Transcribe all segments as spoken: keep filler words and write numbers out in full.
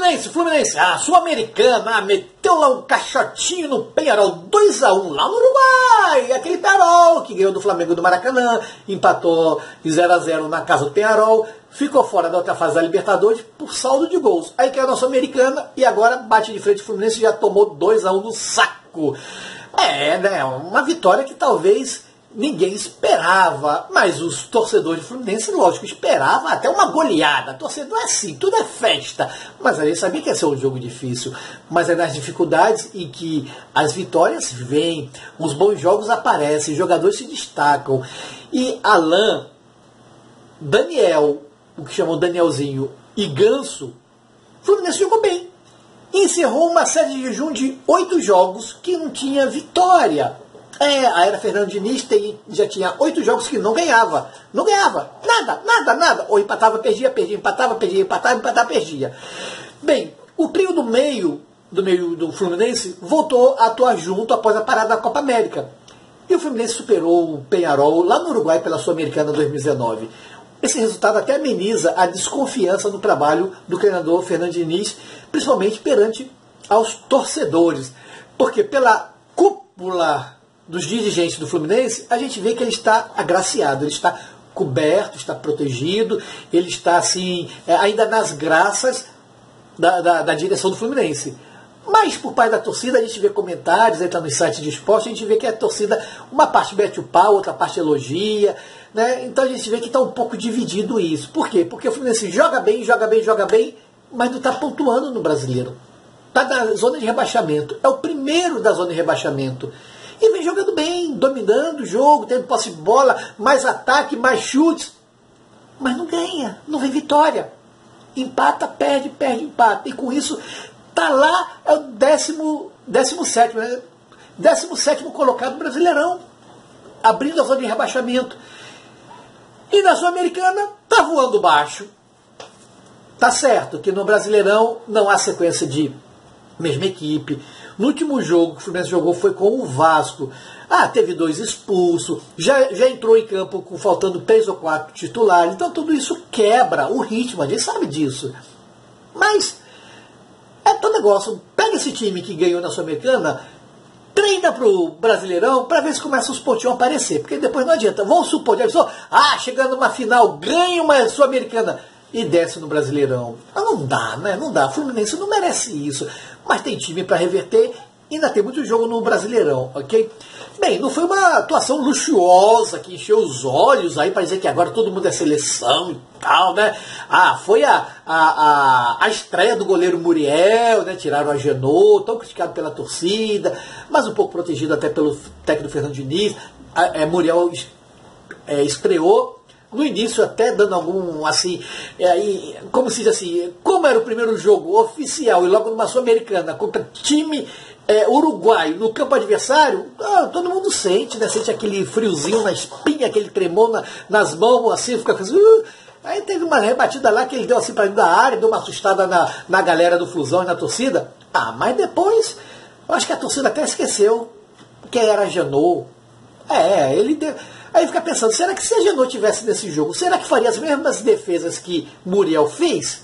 Fluminense, Fluminense, a Sul-Americana meteu lá um caixotinho no Peñarol, dois a um lá no Uruguai. Aquele Peñarol que ganhou do Flamengo do Maracanã, empatou em zero a zero na casa do Peñarol, ficou fora da outra fase da Libertadores por saldo de gols. Aí caiu na Sul-Americana e agora bate de frente o Fluminense e já tomou dois a um no saco. É, né, uma vitória que talvez ninguém esperava, mas os torcedores do Fluminense, lógico, esperavam até uma goleada. Torcedor é assim, tudo é festa. Mas a gente sabia que ia ser um jogo difícil. Mas é nas dificuldades em que as vitórias vêm, os bons jogos aparecem, os jogadores se destacam. E Alain, Daniel, o que chamam Danielzinho, e Ganso, o Fluminense jogou bem. Encerrou uma série de jejum de oito jogos que não tinha vitória. É, a era Fernando Diniz tem, já tinha oito jogos que não ganhava. Não ganhava. Nada, nada, nada. Ou empatava, perdia, perdia, empatava, perdia, empatava, empatava, perdia. Bem, o trio do meio, do meio do Fluminense voltou a atuar junto após a parada da Copa América. E o Fluminense superou o Peñarol lá no Uruguai pela Sul-Americana dois mil e dezenove. Esse resultado até ameniza a desconfiança no trabalho do treinador Fernando Diniz, principalmente perante aos torcedores. Porque pela cúpula dos dirigentes do Fluminense, a gente vê que ele está agraciado, ele está coberto, está protegido, ele está assim, ainda nas graças da, da, da direção do Fluminense. Mas por parte da torcida, a gente vê comentários, entra no site de esporte, a gente vê que a torcida, uma parte mete o pau, outra parte elogia, né? Então a gente vê que está um pouco dividido isso. Por quê? Porque o Fluminense joga bem, joga bem, joga bem, mas não está pontuando no Brasileiro. Está na zona de rebaixamento. É o primeiro da zona de rebaixamento. E vem jogando bem, dominando o jogo, tendo posse de bola, mais ataque, mais chutes. Mas não ganha, não vem vitória. Empata, perde, perde, empata. E com isso, tá lá, é o décimo, décimo sétimo, né? Décimo sétimo colocado no Brasileirão. Abrindo a zona de rebaixamento. E na Sul-Americana, tá voando baixo. Tá certo que no Brasileirão não há sequência de mesma equipe. No último jogo que o Fluminense jogou foi com o Vasco. Ah, teve dois expulsos, já, já entrou em campo com faltando três ou quatro titulares. Então tudo isso quebra o ritmo, a gente sabe disso. Mas é tão negócio. Pega esse time que ganhou na Sul-Americana, treina pro Brasileirão para ver se começa os pontinhos a aparecer. Porque depois não adianta. Vamos supor, já pensou? Ah, chegando numa final, ganha uma Sul-Americana e desce no Brasileirão. Ah, não dá, né? Não dá. O Fluminense não merece isso. Mas tem time para reverter e ainda tem muito jogo no Brasileirão, ok? Bem, não foi uma atuação luxuosa que encheu os olhos aí para dizer que agora todo mundo é seleção e tal, né? Ah, foi a, a, a, a estreia do goleiro Muriel, né? Tiraram a Genô, tão criticado pela torcida, mas um pouco protegido até pelo técnico Fernando Diniz. A, é, Muriel é, estreou no início até dando algum, assim, é, como se diz assim, como era o primeiro jogo oficial e logo numa Sul-Americana contra time é, uruguaio no campo adversário, ah, todo mundo sente, né? Sente aquele friozinho na espinha, aquele tremor na, nas mãos, assim, fica assim, uh, aí teve uma rebatida lá que ele deu assim para dentro da área, deu uma assustada na, na galera do Flusão e na torcida. Ah, mas depois, eu acho que a torcida até esqueceu que era Genô. É, ele deu... Aí fica pensando, será que se a Genô tivesse nesse jogo, será que faria as mesmas defesas que Muriel fez?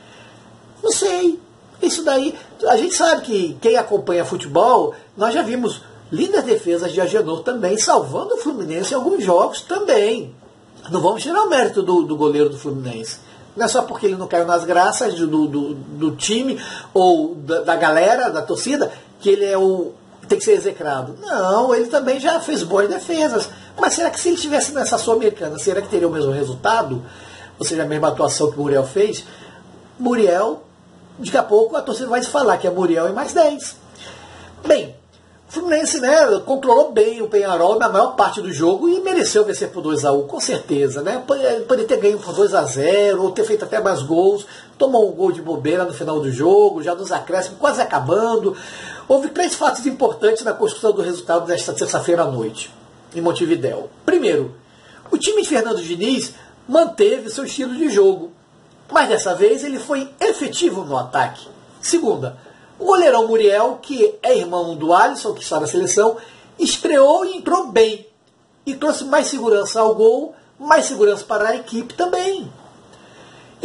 Não sei. Isso daí, a gente sabe que quem acompanha futebol, nós já vimos lindas defesas de Agenor também, salvando o Fluminense em alguns jogos também. Não vamos tirar o mérito do, do goleiro do Fluminense. Não é só porque ele não caiu nas graças do, do, do time ou da, da galera, da torcida, que ele é o tem que ser execrado. Não, ele também já fez boas defesas. Mas será que se ele estivesse nessa Sul-Americana, será que teria o mesmo resultado? Ou seja, a mesma atuação que o Muriel fez? Muriel, daqui a pouco a torcida vai se falar que é Muriel e mais dez. Bem, o Fluminense, né, controlou bem o Peñarol na maior parte do jogo e mereceu vencer por dois a um, com certeza. Né? Poderia ter ganho por dois a zero, ou ter feito até mais gols. Tomou um gol de bobeira no final do jogo, já nos acréscimos, quase acabando. Houve três fatos importantes na construção do resultado desta terça-feira à noite, em Montevidéu. Primeiro, o time de Fernando Diniz manteve seu estilo de jogo, mas dessa vez ele foi efetivo no ataque. Segunda, o goleirão Muriel, que é irmão do Alisson, que está na seleção, estreou e entrou bem. E trouxe mais segurança ao gol, mais segurança para a equipe também. E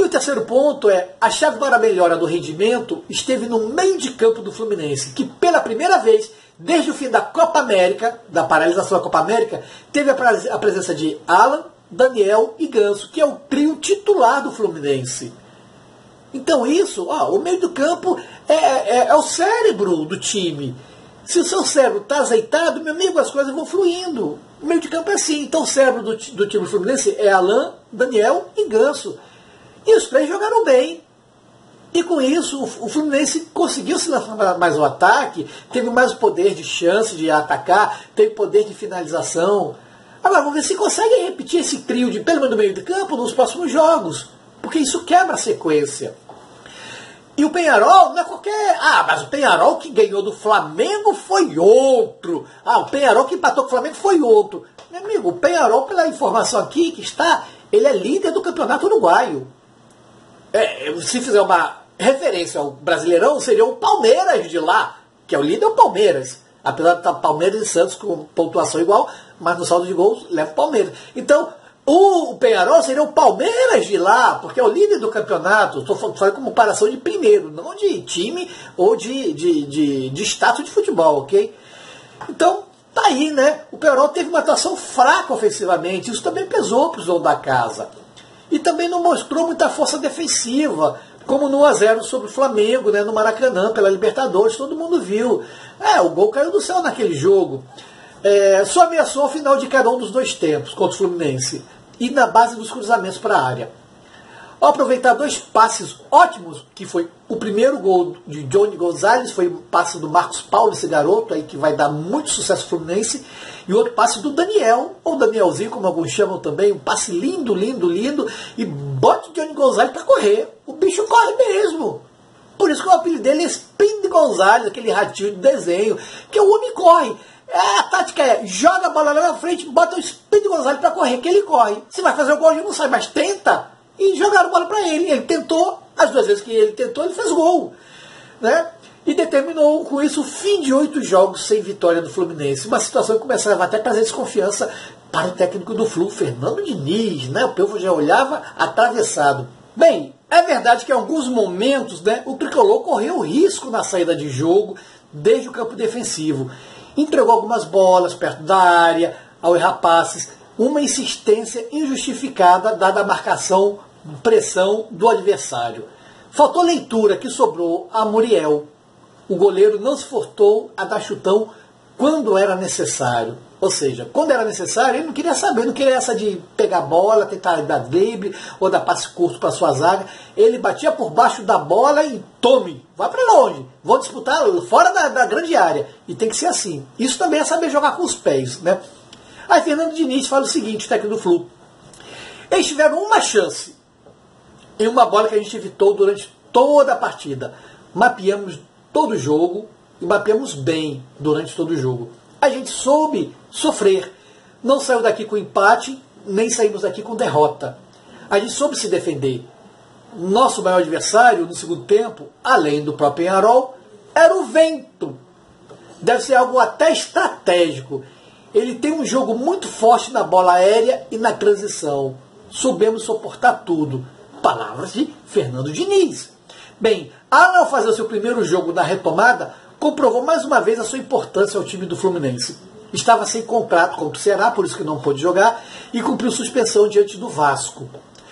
E o terceiro ponto é, a chave para a melhora do rendimento esteve no meio de campo do Fluminense, que pela primeira vez, desde o fim da Copa América, da paralisação da Copa América, teve a presença de Alan, Daniel e Ganso, que é o trio titular do Fluminense. Então isso, ó, o meio do campo é, é, é o cérebro do time. Se o seu cérebro está azeitado, meu amigo, as coisas vão fluindo. O meio de campo é assim. Então o cérebro do, do time Fluminense é Alan, Daniel e Ganso. E os três jogaram bem. E com isso o, o Fluminense conseguiu se lançar mais ao ataque, teve mais poder de chance de atacar, teve poder de finalização. Agora vamos ver se conseguem repetir esse trio de pelo menos no meio de campo nos próximos jogos. Porque isso quebra a sequência. E o Peñarol não é qualquer... Ah, mas o Peñarol que ganhou do Flamengo foi outro. Ah, o Peñarol que empatou com o Flamengo foi outro. Meu amigo, o Peñarol, pela informação aqui que está, ele é líder do campeonato uruguaio. É, se fizer uma referência ao Brasileirão, seria o Palmeiras de lá, que é o líder, é o Palmeiras. Apesar de estar Palmeiras e Santos com pontuação igual, mas no saldo de gols leva o Palmeiras. Então, o Peñarol seria o Palmeiras de lá, porque é o líder do campeonato. Estou falando como comparação de primeiro, não de time ou de, de, de, de status de futebol, ok? Então, tá aí, né? O Peñarol teve uma atuação fraca ofensivamente, isso também pesou para os donos da casa. E também não mostrou muita força defensiva, como no um a zero sobre o Flamengo, né, no Maracanã, pela Libertadores, todo mundo viu. É, o gol caiu do céu naquele jogo. É, só ameaçou ao final de cada um dos dois tempos contra o Fluminense e na base dos cruzamentos para a área. Ao aproveitar dois passes ótimos, que foi o primeiro gol de Johnny Gonzalez, foi o passe do Marcos Paulo, esse garoto aí que vai dar muito sucesso ao Fluminense, e o outro passe do Daniel, ou Danielzinho, como alguns chamam também, um passe lindo, lindo, lindo, e bota o Johnny Gonzalez para correr. O bicho corre mesmo. Por isso que o apelido dele é Speed Gonzalez, aquele ratinho de desenho, que o homem corre. É, a tática é, joga a bola lá na frente, bota o Speed Gonzalez para correr, que ele corre. Se vai fazer o gol, a gente não sabe, mas tenta. E jogaram a bola para ele. Ele tentou, as duas vezes que ele tentou, ele fez gol. Né? E determinou com isso o fim de oito jogos sem vitória do Fluminense. Uma situação que começava até a trazer desconfiança para o técnico do Flu, Fernando Diniz. Né? O povo já olhava atravessado. Bem, é verdade que em alguns momentos, né, o Tricolor correu risco na saída de jogo desde o campo defensivo. Entregou algumas bolas perto da área, ao errar passes, uma insistência injustificada dada a marcação, pressão do adversário. Faltou leitura que sobrou a Muriel. O goleiro não se furtou a dar chutão quando era necessário. Ou seja, quando era necessário, ele não queria saber, não queria essa de pegar a bola, tentar dar drible ou dar passe curto para sua zaga. Ele batia por baixo da bola e tome, vai para longe. Vão disputar fora da, da grande área. E tem que ser assim. Isso também é saber jogar com os pés, né? Aí Fernando Diniz fala o seguinte, o técnico do Flu. Eles tiveram uma chance em uma bola que a gente evitou durante toda a partida. Mapeamos todo o jogo e mapeamos bem durante todo o jogo. A gente soube sofrer. Não saiu daqui com empate, nem saímos daqui com derrota. A gente soube se defender. Nosso maior adversário no segundo tempo, além do próprio Peñarol, era o vento. Deve ser algo até estratégico. Ele tem um jogo muito forte na bola aérea e na transição. Soubemos suportar tudo. Palavras de Fernando Diniz. Bem, ao fazer o seu primeiro jogo na retomada, comprovou mais uma vez a sua importância ao time do Fluminense. Estava sem contrato contra o Ceará, por isso que não pôde jogar, e cumpriu suspensão diante do Vasco.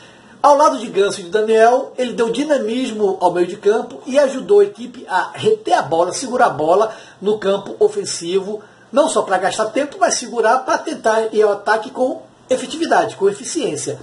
Ao lado de Ganso e de Daniel, ele deu dinamismo ao meio de campo e ajudou a equipe a reter a bola, segurar a bola no campo ofensivo, não só para gastar tempo, mas segurar para tentar ir ao ataque com efetividade, com eficiência.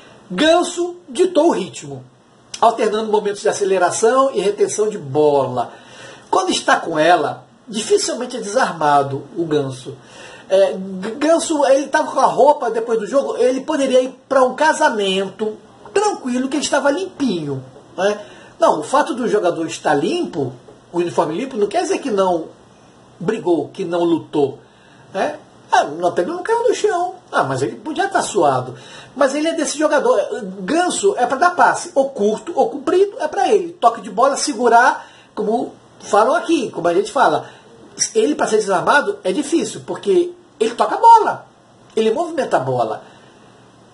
Ganso ditou o ritmo, alternando momentos de aceleração e retenção de bola. Quando está com ela, dificilmente é desarmado o Ganso. É, Ganso, ele estava com a roupa depois do jogo, ele poderia ir para um casamento tranquilo, que ele estava limpinho. Né? Não, o fato do jogador estar limpo, o uniforme limpo, não quer dizer que não brigou, que não lutou. Né? Ah, não pegou, não caiu no chão. Ah, mas ele podia estar suado. Mas ele é desse jogador. Ganso é para dar passe, ou curto ou comprido, é para ele. Toque de bola, segurar, como falam aqui, como a gente fala. Ele, para ser desarmado, é difícil, porque ele toca a bola. Ele movimenta a bola.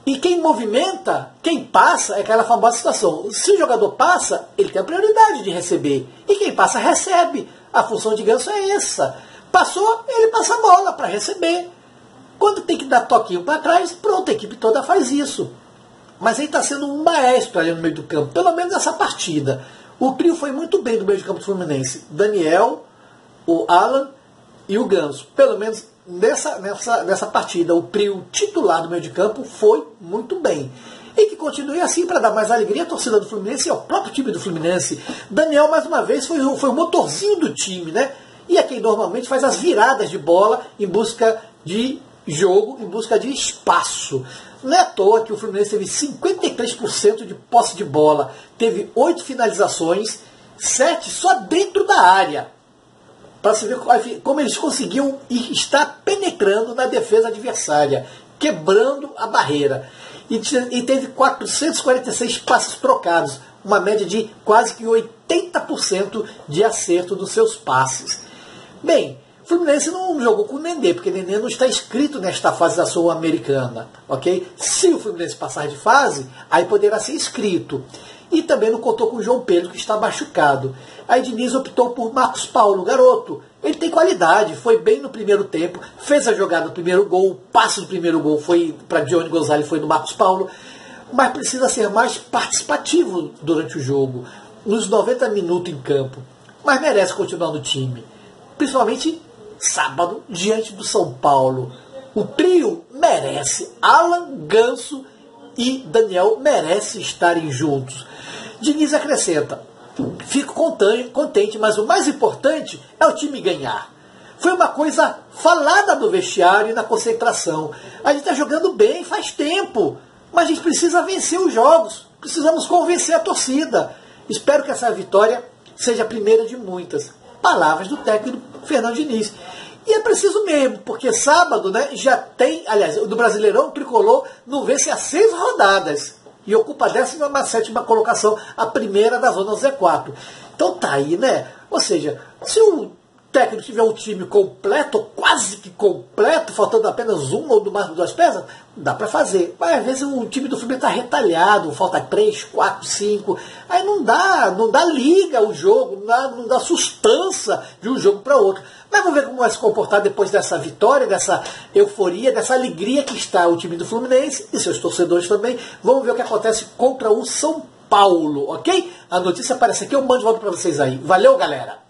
E quem movimenta, quem passa, é aquela famosa situação. Se o jogador passa, ele tem a prioridade de receber. E quem passa, recebe. A função de Ganso é essa. Passou, ele passa a bola para receber. Quando tem que dar toquinho para trás, pronto, a equipe toda faz isso. Mas ele está sendo um maestro ali no meio do campo, pelo menos nessa partida. O trio foi muito bem do meio de campo do Fluminense. Daniel, o Alan e o Ganso. Pelo menos nessa, nessa, nessa partida, o trio titular do meio de campo foi muito bem. E que continue assim para dar mais alegria à torcida do Fluminense e ao próprio time do Fluminense. Daniel, mais uma vez, foi, foi o motorzinho do time, né? E é quem normalmente faz as viradas de bola em busca de jogo, em busca de espaço. Não é à toa que o Fluminense teve cinquenta e três por cento de posse de bola, teve oito finalizações, sete só dentro da área. Para se ver como eles conseguiam estar penetrando na defesa adversária, quebrando a barreira. E teve quatrocentos e quarenta e seis passes trocados, uma média de quase que oitenta por cento de acerto dos seus passes. Bem, o Fluminense não jogou com o Nenê, porque o Nenê não está inscrito nesta fase da Sul-Americana, ok? Se o Fluminense passar de fase, aí poderá ser inscrito. E também não contou com o João Pedro, que está machucado. Aí Diniz optou por Marcos Paulo, garoto. Ele tem qualidade, foi bem no primeiro tempo, fez a jogada do primeiro gol, o passe do primeiro gol foi para Johnny Gonzalez, foi do Marcos Paulo, mas precisa ser mais participativo durante o jogo, nos noventa minutos em campo. Mas merece continuar no time, principalmente sábado, diante do São Paulo. O trio merece. Alan, Ganso e Daniel merecem estarem juntos. Diniz acrescenta: fico contente, mas o mais importante é o time ganhar. Foi uma coisa falada no vestiário e na concentração. A gente está jogando bem faz tempo, mas a gente precisa vencer os jogos. Precisamos convencer a torcida. Espero que essa vitória seja a primeira de muitas. Palavras do técnico Fernando Diniz. E é preciso mesmo, porque sábado, né, já tem, aliás, do Brasileirão, o Tricolor não vence há seis rodadas. E ocupa a décima sétima colocação, a primeira da zona Z quatro. Então tá aí, né? Ou seja, se o técnico tiver um time completo, ou quase que completo, faltando apenas uma ou no máximo duas peças, dá para fazer. Mas às vezes o time do Fluminense está retalhado, falta três, quatro, cinco. Aí não dá, não dá liga o jogo, não dá, não dá sustância de um jogo para outro. Mas vamos ver como vai se comportar depois dessa vitória, dessa euforia, dessa alegria que está o time do Fluminense e seus torcedores também. Vamos ver o que acontece contra o São Paulo, ok? A notícia aparece aqui, eu mando de volta para vocês aí. Valeu, galera!